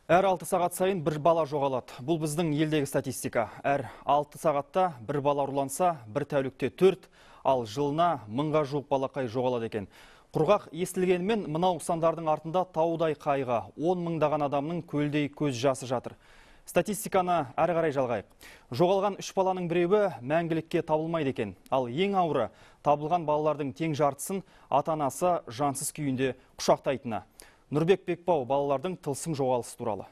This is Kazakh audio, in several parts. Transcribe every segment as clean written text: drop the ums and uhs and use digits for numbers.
Әр 6 сағат сайын бір бала жоғалады. Бұл біздің елдегі статистика. Әр 6 сағатта бір бала ұрланса, бір тәулікте 4, ал жылына 1000-ға жуық балақай жоғалады екен. Құрғақ естілгенімен мынау сандардың артында таудай қайғы, 10 мыңдаған адамның көлдей көз жасы жатыр. Статистиканы әрі қарай жалғайық. Жоғалған 3 баланың біреуі мәңгілікке табылмайды екен. Ал ең ауыры, табылған балалардың тең жартысын ата-анасы жансыз күйінде құшақтайтыны. Нұрбек Бекбау балалардың тылсым жоғалысы туралы.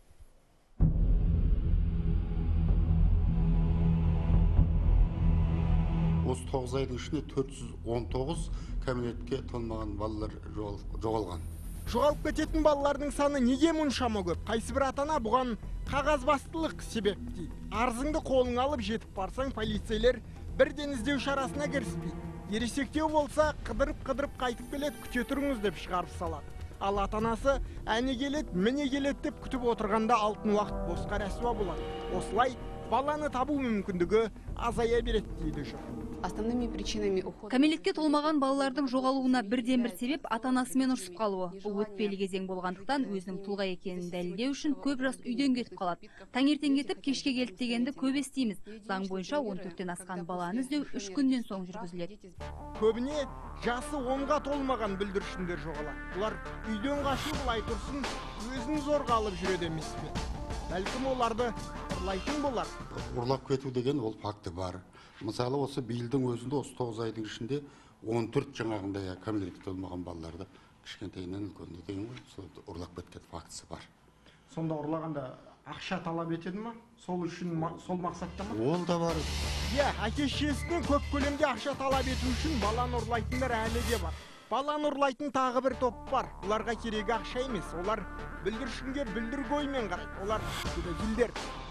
Осы 9 айдың ішінде 419 кәмелетке толмаған балалар жоғалған. Жоғалып кететін балалардың саны неге мұншама көп? Қайсы бір ата-ана бұған қағазбастылық себеп дейді. Арызыңды қолыңа алып жетіп барсаң, полицейлер бірден іздеу шарасына кіріспейді. Ересектеу болса, қыдырып қайтып келеді, күте тұрыңыз деп шығарып салады. Ал ата-анасы әне келеді, міне келеді деп күтіп отырғанда алтын уақыт босқа рәсуа болады. Осылай баланы табу мүмкіндігі азая береді дейді жұрт. Кәмелетке толмаған балалардың жоғалуына бірден бір себеп ата-анасымен ұрсып қалуы. Бұл өтпелі кезең болғандықтан өзінің тұлға екенін дәлелдеу үшін көп жас үйден кетіп қалады. Таңертең кетіп, кешке келді дегенді көп естиміз. Заң бойынша 14-тен асқан баланы іздеу 3 күннен соң жүргізіледі. Көбіне жасы 10-ға толмаған бүлдіршіндер жоғалады. Бұлар үйден қашу былай тұрсын, өзін зорға алып жүреді емес пе? Бәлкім оларды ұрлайтын болар. Ұрлап кету деген ол факті бар. Мысалы, осы биылдың өзінде, осы 9 айдың ішінде 14 жаңағындай кәмелетке толмаған балаларды кішкентайынан үлкенге дейін ұрлап кеткен фактісі бар. Сонда ұрлағанда ақша талап етеді ма? Сол үшін, сол мақсатта ма? Ол да бар. Әке-шешесінен көп көлемде ақша талап ету үшін баланы ұрлайтындар әлі де бар. Баланы ұрлайтын тағы бір топ бар. Оларға керегі ақша емес. Олар бүлдіршінге бүлдіргоймен қарайды. Олар педофилдер.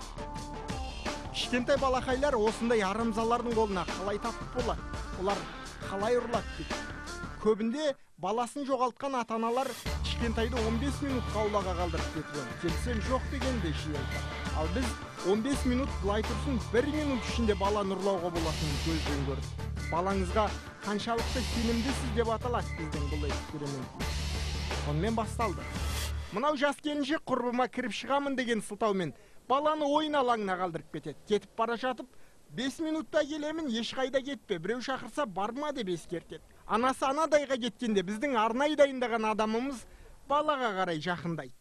Кішкентай балақайлар осындай арымзалардың қолына қалай тапып болады? Олар қалай ұрлады дейді. Көбінде баласын жоғалтқан ата-аналар кішкентайды 15 минут аулаға қалдырып кеткен. Келсем жоқ дегенде жиі айтады. Ал біз 15 минут былай тұрсын 1 минут ішінде баланы ұрлауға болатынын көзбен көрдік. Балаңызға қаншалықты сенімдісіз деп аталады біздің бұл эксперимент. Сонымен басталды. Мынау жас келіншек құрбыма кіріп шығамын деген сылтаумен баланы ойын алаңына қалдырып кетеді. Кетіп бара жатып, 5 минутта келемін, ешқайда кетпе, біреу шақырса барма деп ескертеді. Анасы анадайға кеткенде біздің арнайы дайындаған адамымыз балаға қарай жақындайды.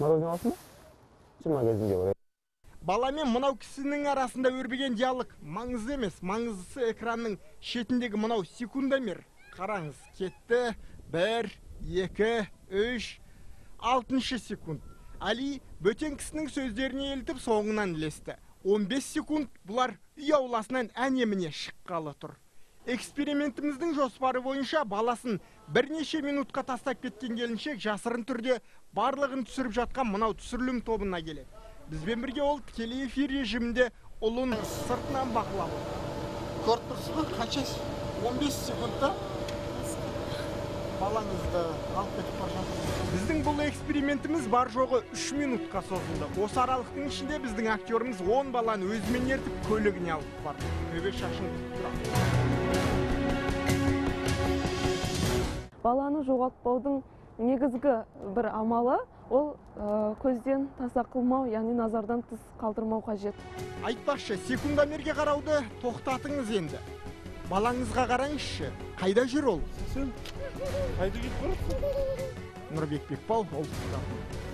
Бала мен мынау кісінің арасында өрбіген диалог маңызды емес, маңыздысы экранның шетіндегі мынау секундомер. Қараңыз, кетті, 1, 2, 3, 6 секунд. Али бөтен кісінің сөздеріне елтіп соңынан ілесті. 15 секунд бұлар үй ауласынан әне-міне шыққалы тұр. Экспериментіміздің жоспары бойынша баласын бірнеше минутқа тастап кеткен келіншек жасырын түрде барлығын түсіріп жатқан мынау түсірілім тобына келеді. Бізбен бірге ол тікелей эфир режимінде ұлын сыртынан бақылап. Көріп тұрсыз ба, қанша? 15 секундта балаңызды алып кетіп бара жатыр. Біздің бұл экспериментіміз бар жоғы 3 минутқа созылды. Осы аралықтың ішінде біздің актеріміз 10 баланы өзімен ертіп көлігіне алып барды. Төбе шашын тұрады. Баланы жоғалтпаудың негізгі бір амалы ол көзден таса қылмау, яғни назардан тыс қалдырмау қажет. Айтпақшы, секундомерге қарауды тоқтатыңыз енді. Балаңызға қараңызшы, қайда жүр ол? Қайда кетіп барасың? Нұрбек Бекбау, Ұлттық.